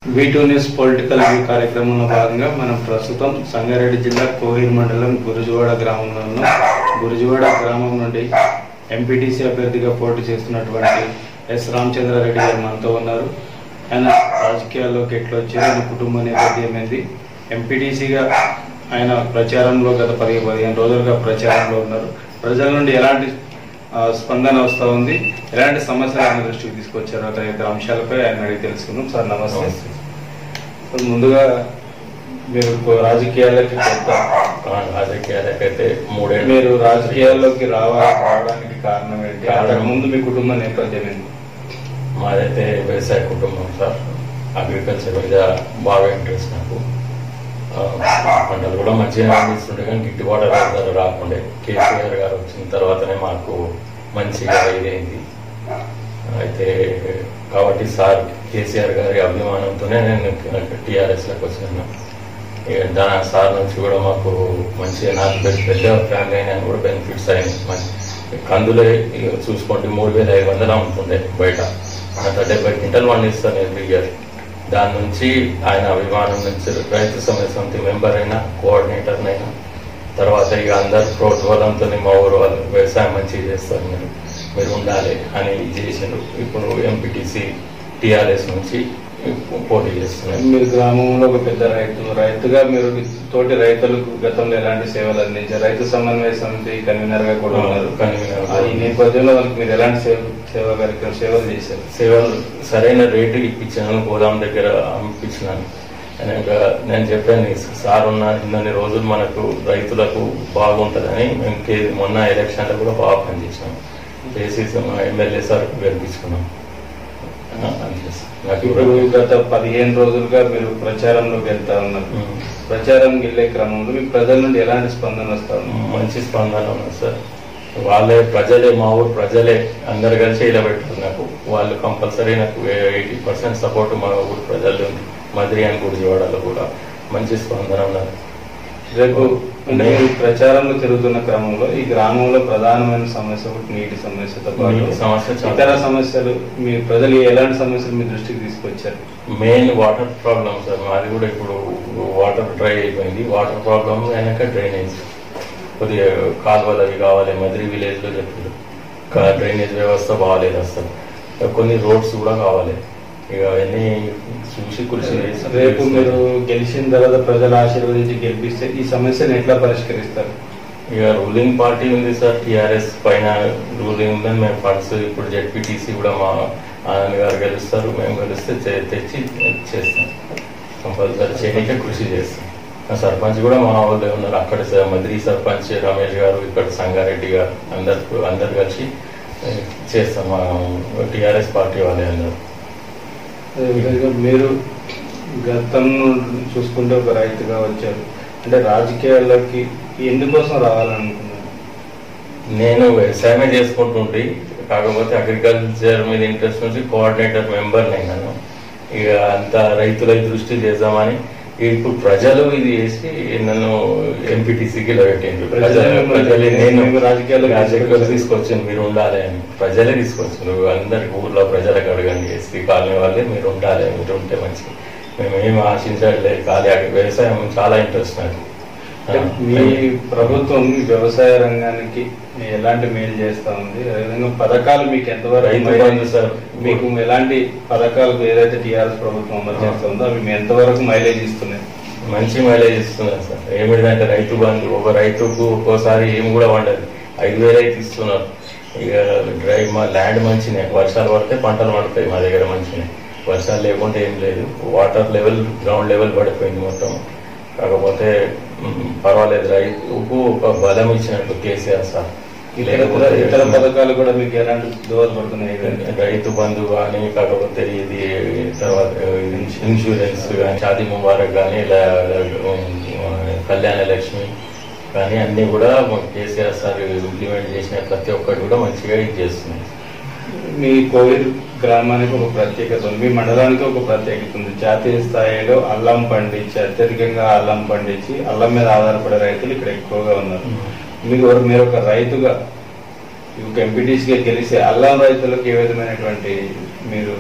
V2 news political view కార్యక్రమంలో భాగంగా మనం ప్రస్తుతం సంగారెడ్డి జిల్లా కోహిర్ మండలం గురుజువాడ గ్రామంలో ఉన్నాం. గురుజువాడ గ్రామం నుండి ఎంపీటీసీ అభ్యర్థిగా పోటీ చేస్తున్నటువంటి ఎస్ రామచంద్రారెడ్డి గారు మనతో ఉన్నారు. ఆయన రాజకీయాల్లోకి ఎట్లా వచ్చారు, ఆయన కుటుంబ నేపథ్యం ఏంది, ఎంపీటీసీగా ఆయన ప్రచారంలో గత 15 రోజులుగా ప్రచారంలో ఉన్నారు. ప్రజల నుండి ఎలాంటి స్పందన వస్తూ ఉంది, ఎలాంటి సమస్యలు ఆయన దృష్టికి తీసుకొచ్చారు తదితర అంశాలపై ఆయన అడిగి తెలుసుకుందాం. సార్ నమస్తే. ముందుగా మీరు రాజకీయాలకి రాజకీయాలకైతే మీరు రాజకీయాల్లోకి రావడానికి కారణం ఏంటి, అంతకు ముందు మీ కుటుంబ నేపథ్యం ఏంటి? మాదైతే వ్యవసాయ కుటుంబం సార్. అగ్రికల్చర్ మీద బాగా ఇంట్రెస్ట్ నాకు. పంటలు కూడా మంచిగా పండిస్తుండే కానీ గిట్టుబాటు ధర రాకుండే. కేసీఆర్ గారు వచ్చిన తర్వాతనే మాకు మంచిగా ఇదైంది. అయితే కాబట్టి సార్ కేసీఆర్ గారి అభిమానంతోనే నేను టీఆర్ఎస్లోకి వచ్చినాను. దాని సార్ నుంచి కూడా మాకు మంచిగా నాకు పెద్ద ఫ్యామిలీ అయినా కూడా బెనిఫిట్స్ అయినాయి. కందులే చూసుకోండి 3500 అమ్ముతుండే బయట. అంత 70 క్వింటల్ పండిస్తాను ఎవ్రీ ఇయర్. దాని నుంచి ఆయన అభిమానం నుంచి రైతు సమస్య సమితి మెంబర్ అయినా, కోఆర్డినేటర్ అయినా, తర్వాత ఇక అందరు ప్రోత్సాహంతో మా ఊరు వాళ్ళు వ్యవసాయం మంచిగా చేస్తారు, మీరు ఉండాలి అని చేసిండ్రు. ఇప్పుడు ఎంపీటీసీ టీఆర్ఎస్ నుంచి పోటీ చేస్తున్నారు. మీరు గ్రామంలో ఒక పెద్ద రైతుగా మీరు తోటి రైతులకు గతంలో ఎలాంటి సేవలు అందించారు? రైతు సమన్వయ సమితి కన్వీనర్ గా కూడా ఉన్నారు. ఈ నేపథ్యంలో వాళ్ళకి మీరు ఎలాంటి సేవలు చేశారు? సేవలు సరైన రేటు ఇప్పించినాను, గోదాం దగ్గర అమ్మిపించినాను. నేను చెప్పాను సార్ ఉన్న ఇన్ని రోజులు మనకు రైతులకు బాగుంటుందని మేము మొన్న ఎలక్షన్లో కూడా బాగా పనిచేసినాం. చేసి ఎమ్మెల్యే సార్ గెలిపించుకున్నాం. ఇప్పుడు గత 15 రోజులుగా మీరు ప్రచారంలోకి వెళ్తా ఉన్నారు. ప్రచారం వెళ్ళే క్రమంలో మీ ప్రజల నుండి ఎలాంటి స్పందన వస్తా ఉంది? మంచి స్పందన ఉన్నది సార్. వాళ్ళే ప్రజలే, మా ఊరు ప్రజలే అందరు కలిసి ఇలా పెట్టారు నాకు. వాళ్ళు కంపల్సరీ నాకు 80% సపోర్ట్ మా ఊరు ప్రజలు ఉంది. మదిరి అని గుడివాడలో కూడా మంచి స్పందన ఉన్నది. రేపు మీరు ప్రచారంలో తిరుగుతున్న క్రమంలో ఈ గ్రామంలో ప్రధానమైన సమస్య నీటి సమస్యతో పాటు ఇతర సమస్యలు మీ ప్రజలు ఎలాంటి సమస్యలు మీ దృష్టికి తీసుకొచ్చారు? Main water problem sir. మాది కూడా ఇప్పుడు వాటర్ డ్రై అయిపోయింది. వాటర్ ప్రాబ్లం అయినాక డ్రైనేజ్ కొద్దిగా కాలువలు అవి కావాలి. మదిరి విలేజ్ లో చెప్పారు డ్రైనేజ్ వ్యవస్థ బాగాలేదు అసలు. కొన్ని రోడ్స్ కూడా కావాలి. ఇక అవన్నీ చూసి కృషి చేసి రేపు మీరు గెలిచిన తర్వాత ప్రజలు ఆశీర్వదించి గెలిపిస్తే ఈ సమస్యను ఎట్లా పరిష్కరిస్తారు? ఇక రూలింగ్ పార్టీ ఉంది సార్, టీఆర్ఎస్ పైన రూలింగ్ ఉందని మేము ఫండ్స్ ఇప్పుడు జెడ్పీటీసీ కూడా మా ఆనంద్ గారు గెలుస్తారు. మేము గెలిస్తే తెచ్చి చేస్తాం. కంపల్సరీ చేయడానికే కృషి చేస్తాం. సర్పంచ్ కూడా మా వాళ్ళు ఉన్నారు. అక్కడ మదిరి సర్పంచ్ రమేష్ గారు, ఇక్కడ సంగారెడ్డి గారు అందరు కలిసి చేస్తాం. మా టీఆర్ఎస్ పార్టీ వాళ్ళే అందరు. మీరు గతం చూసుకుంటే ఒక రైతుగా వచ్చారు, అంటే రాజకీయాల్లోకి ఎందుకోసం రావాలనుకున్నారు? నేను వ్యవసాయమే చేసుకుంటుంటే, కాకపోతే అగ్రికల్చర్ మీద ఇంట్రెస్ట్ నుంచి కోఆర్డినేటర్ మెంబర్ అయినాను. ఇక అంత రైతుల దృష్టి చేద్దామని ఇప్పుడు ప్రజలు ఇది చేసి నన్ను ఎంపీటీసీకి పెట్టిండ్రు. నేను రాజకీయాలు తీసుకొచ్చాను, మీరు ఉండాలి అని ప్రజలే తీసుకొచ్చాను. అందరికి ఊర్లో ప్రజలకు అడగండి, ఎస్పీ కాలనీ వాళ్ళే మీరు ఉండాలి, మీరు ఉంటే మంచిది. మేము ఏమి ఆశించట్లేదు. ఖాళీ వ్యవసాయం చాలా ఇంట్రెస్ట్ నాకు. మీ ప్రభుత్వం వ్యవసాయ రంగానికి ఎలాంటి మేలు చేస్తా ఉంది? అదేవిధంగా పథకాలు మీకు ఎంతవరకు సార్, మీకు ఎలాంటి పథకాలు ఏదైతే టీఆర్ఎస్ ప్రభుత్వం అమలు చేస్తుందో అవి మీ ఎంతవరకు మైలేజ్ ఇస్తున్నాయి? మంచి మైలేజ్ ఇస్తున్నారు సార్. ఏమిటంటే రైతు బంధు, ఒక రైతుకు ఒక్కోసారి ఏమి కూడా వండదు, 5000 అయితే ఇస్తున్నారు. ఇక మా ల్యాండ్ మంచినే, వర్షాలు పడితే పంటలు పడతాయి మా దగ్గర మంచినే. వర్షాలు లేకుంటే ఏం లేదు. వాటర్ లెవెల్ గ్రౌండ్ లెవెల్ పడిపోయింది మొత్తం. కాకపోతే పర్వాలేదు, రైతుకు ఒక బలం ఇచ్చినట్టు కేసీఆర్ సార్. ఇతర పథకాలు కూడా మీకు ఎలాంటి దోహదపడుతున్నాయి? రైతు బంధు కానీ, కాకపోతే ఇది తర్వాత ఇన్సూరెన్స్ కానీ, షాదీ ముబారక్ కానీ, కళ్యాణ లక్ష్మి కానీ అన్ని కూడా కేసీఆర్ సార్ ఇంప్లిమెంట్ చేసిన ప్రతి ఒక్కటి కూడా మంచిగా ఇది చేస్తుంది. మీ కోవిడ్ గ్రామానికి ఒక ప్రత్యేకత ఉంది, మీ మండలానికి ఒక ప్రత్యేకత ఉంది. జాతీయ స్థాయిలో అల్లం పండించి, అత్యధికంగా అల్లం పండించి అల్లం మీద ఆధారపడే రైతులు ఇక్కడ ఎక్కువగా ఉన్నారు. మీరు ఒక రైతుగా ఎంపీటీసీగా గెలిచి అల్లం రైతులకు ఏ విధమైనటువంటి మీరు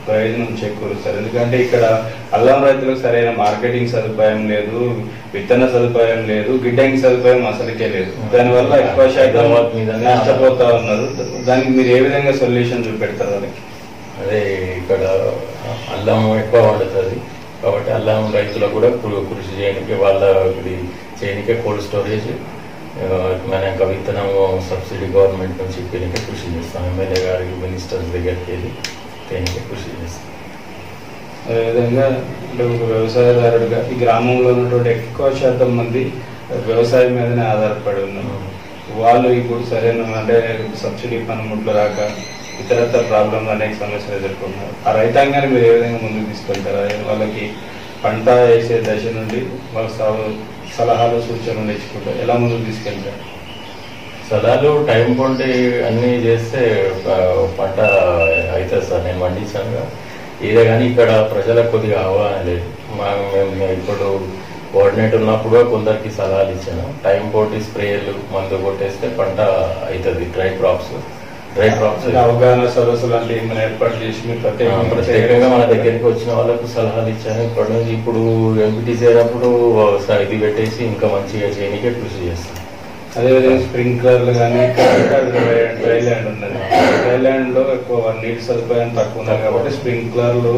ప్రయోజనం చేకూరుస్తారు. ఎందుకంటే ఇక్కడ అల్లం రైతులకు సరైన మార్కెటింగ్ సదుపాయం లేదు, విత్తన సదుపాయం లేదు, గిడ్డంగి సదుపాయం అసలుకే లేదు. దానివల్ల ఎక్కువ శాతం నష్టపోతా ఉన్నారు. దానికి మీరు ఏ విధంగా సొల్యూషన్ చూపెడతారు వాళ్ళకి? అదే ఇక్కడ అల్లం ఎక్కువ వండుతుంది కాబట్టి అల్లం రైతులకు కూడా కృషి చేయడానికి వాళ్ళ చేయనికే కోల్డ్ స్టోరేజ్ మన యొక్క విత్తనం సబ్సిడీ గవర్నమెంట్ నుంచి ఇప్పటికే కృషి చేస్తాం. ఎమ్మెల్యే గారికి మినిస్టర్స్ దగ్గరికి వెళ్ళి దేనికే కృషి చేస్తాం. అదేవిధంగా అంటే ఒక వ్యవసాయదారుడిగా ఈ గ్రామంలో ఉన్నటువంటి ఎక్కువ శాతం మంది వ్యవసాయం మీదనే ఆధారపడి ఉన్నారు. వాళ్ళు ఇప్పుడు సరైన అంటే సబ్సిడీ పనిముట్లు రాక ఇతరత్ర ప్రాబ్లంలు అనేక సమస్యలు ఎదుర్కొన్నారు. ఆ రైతాంగాన్ని మీరు ఏ విధంగా ముందుకు తీసుకెళ్తారా? వాళ్ళకి పంట వేసే దశ నుండి వాళ్ళ సలహాలు సూచనలు నేర్చుకుంటారు, ఎలా ముందుకు తీసుకెళ్తారు? సలహాలు టైం కొంటే అన్నీ చేస్తే పంట అవుతుంది సార్. నేను పండించాను ఇదే, కానీ ఇక్కడ ప్రజలకు కొద్దిగా అవగాహన లేదు. మేము ఇప్పుడు కోఆర్డినేట్ ఉన్నప్పుడు కొందరికి సలహాలు ఇచ్చాను. టైం పోటీ స్ప్రేయర్లు మందు కొట్టేస్తే పంట అవుతుంది. డ్రై క్రాప్స్ అవగాహన సదస్సు లాంటి ఏమైనా ఏర్పాటు చేసి మీరు ప్రత్యేకంగా మన దగ్గరికి వచ్చిన వాళ్ళకు సలహాలు ఇచ్చాను. ఇప్పుడు ఎంపీటీసీ అయినప్పుడు ఇది పెట్టేసి ఇంకా మంచిగా చేయడానికే కృషి చేస్తాం. అదేవిధంగా స్ప్రింక్లర్లు కానీ డ్రై ల్యాండ్ ఉన్నది. డ్రై ల్యాండ్ లో ఎక్కువ నీటి సదుపాయం తక్కువ ఉన్నాయి కాబట్టి స్ప్రింక్లర్లు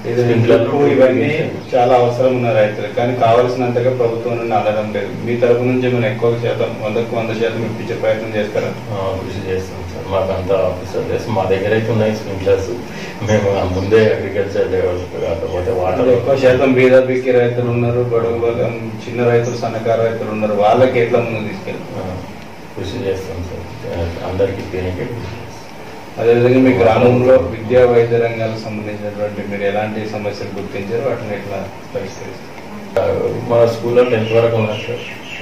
ఇవన్నీ చాలా అవసరం ఉన్నాయి రైతులకు. కానీ కావాల్సినంతగా ప్రభుత్వం నుండి అందడం లేదు. మీ తరపు నుంచి మనం ఎక్కువ శాతం 100% ఇప్పించే ప్రయత్నం చేస్తారా? కృషి చేస్తాం సార్. మాకు అంత ఆఫీసర్ చేస్తాం. మా దగ్గర అయితే ఉన్నాయి స్ప్రింక్లర్స్. మేము ముందే అగ్రికల్చర్ డెవలప్ కాకపోతే వాటర్ ఎక్కువ శాతం బీదబీకి రైతులు ఉన్నారు, బడుగు చిన్న రైతులు, సన్నకారు రైతులు ఉన్నారు. వాళ్ళకి ఎట్లా ముందు తీసుకెళ్తాం? కృషి చేస్తాం సార్. అందరికీ దేనికే కృషి చేస్తాం. అదేవిధంగా మీ గ్రామంలో విద్యా వైద్య రంగాలకు సంబంధించినటువంటి మీరు ఎలాంటి సమస్యలు గుర్తించారు, వాటిని ఎట్లా పరిష్కరిస్తారు? మన స్కూల్లో 10th వరకు ఉన్నది సార్.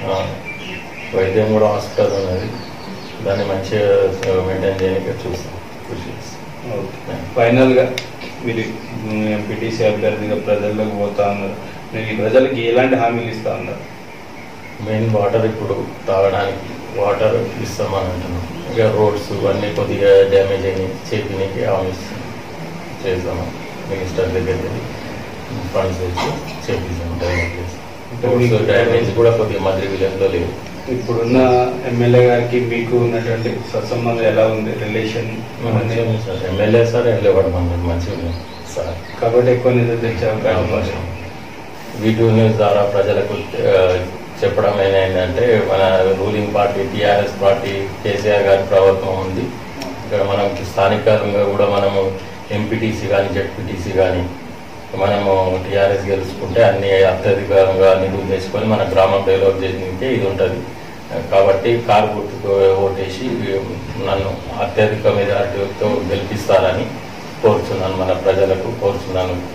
వైద్యం కూడా హాస్పిటల్ ఉన్నది. దాన్ని మంచిగా మెయింటైన్ చేయడానికి చూస్తాం, కృషి చేస్తాం. ఫైనల్గా మీరు ఎంపీటీసీ అభ్యర్థిగా ప్రజల్లోకి పోతా ఉన్నారు. మీరు ఈ ప్రజలకి ఎలాంటి హామీలు ఇస్తా ఉన్నారు? మెయిన్ వాటర్ ఇప్పుడు తాగడానికి వాటర్ ఇస్తామని అంటున్నాం. ఇక రోడ్స్ అన్నీ కొద్దిగా డ్యామేజ్ అయినాయి, చేపినకి హామీ చేస్తాము. మినిస్టర్ దగ్గరికి ఫండ్స్ తెచ్చి చేపిస్తాము. డ్యామేజ్ కూడా కొద్దిగా మధ్య విలేజ్లో లేదు. ఇప్పుడున్న ఎమ్మెల్యే గారికి మీకు ఉన్నటువంటి సత్సంబంధం ఎలా ఉంది, రిలేషన్? సార్ ఎమ్మెల్యే సార్ వెళ్ళేవాడు మంచిగా ఉంది సార్. కాబట్టి ఎక్కువ నిధులు తెచ్చే అవకాశం. వీటూ న్యూస్ ద్వారా ప్రజలకు చెప్పడం ఏంటంటే మన ruling party TRS party KCR గారి ప్రభుత్వం ఉంది. ఇక్కడ మనం స్థానికంగా కూడా మనము ఎంపీటీసీ కానీ జెడ్పీటీసీ కానీ మనము టీఆర్ఎస్ గెలుచుకుంటే అన్ని అత్యధికంగా నిధులు తెచ్చుకొని మన గ్రామం డెవలప్ చేయడానికి ఇది ఉంటుంది. కాబట్టి కారు గుర్తుకు ఓటేసి నన్ను అత్యధిక మెజార్టీతో గెలిపిస్తారని కోరుచున్నాను. మన ప్రజలకు కోరుచున్నాను.